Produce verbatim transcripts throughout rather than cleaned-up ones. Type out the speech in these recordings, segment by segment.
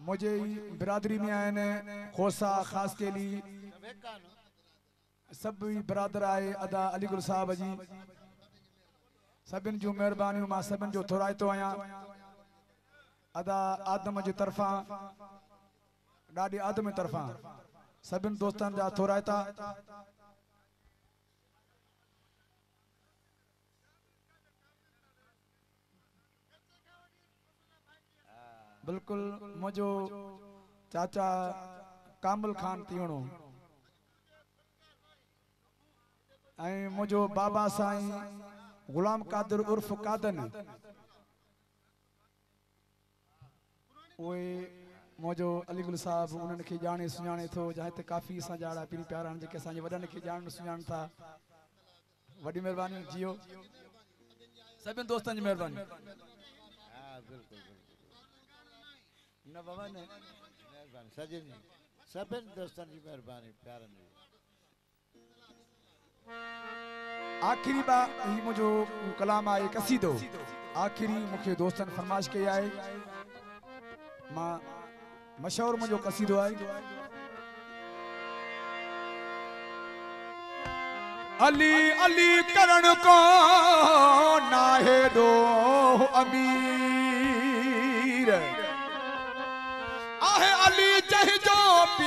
मुझे बिरादरी में आए ने खोसा खास के लिए सब बिरादर आए अदा अलीगुल साहब जी सबिन जो मेहरबानी मां सबिन जो थोराए तो आया अदा आदम जी तरफा ॾाढी आदम तरफा सबिन दोस्तन जा थोरायता बिल्कुल मुझो चाचा कामल खान तीवणो ऐं मुझो बाबा साईं गुलाम कादिर उर्फ कादन ओए मुझो अलीगुल साहब उन्हनि खे ॼाणे सुञाणे थो जहाँ ते काफ़ी असां जाड़ा पीरी प्यारा जेके असांजे वॾनि खे ॼाण सुञाण था वॾी महिरबानी जियो सभिनि दोस्तनि जी महिरबानी हाँ बिल्कुल न बाबा ने मेहरबानी सजिनी सभिनि दोस्तनि जी महिरबानी प्यारनि जी आखिरी बा ही मुझो कलाम आए कसीदो आखिरी मुखे दोस्तन फरमाइश कई आए मां मशहूर मुझो कसीदो आए अली अली करण को नाहे दो अमीर आहे अली चह जो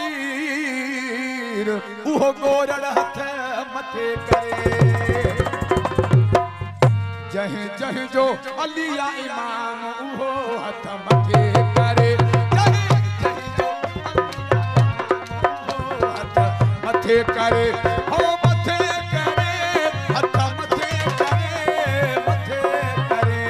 पीर उहो गोरड़ हथ मथे करे जह जह जो अली या इमाम उहो हथ मथे करे जह जह जो उहो हथ मथे करे हो मथे करे हथ मथे करे मथे करे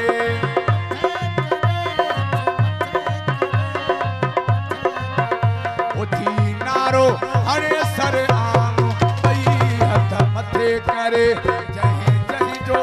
उठी नारो हरे सर आम भई हथ मथे करे जह जह जो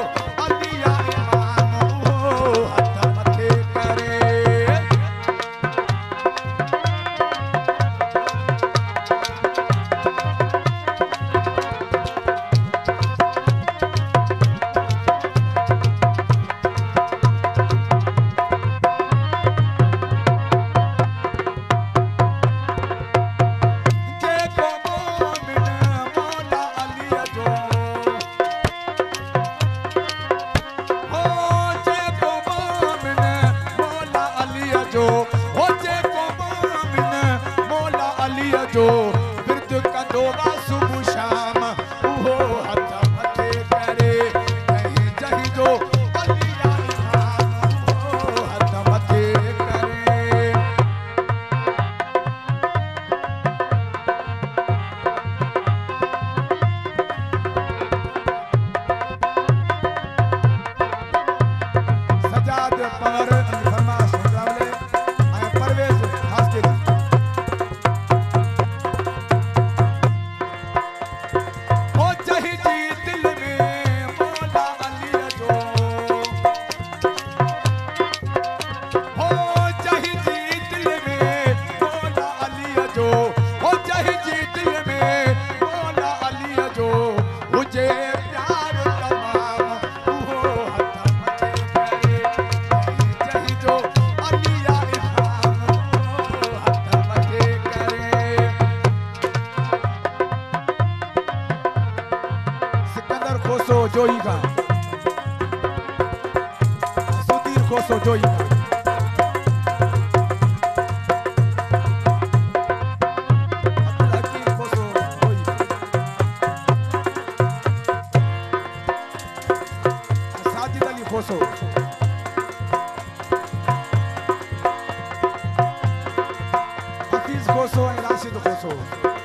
जोई का सुधीर खोसो जोई का साजिद अली खोसो हफीज खोसो राशिद खोसो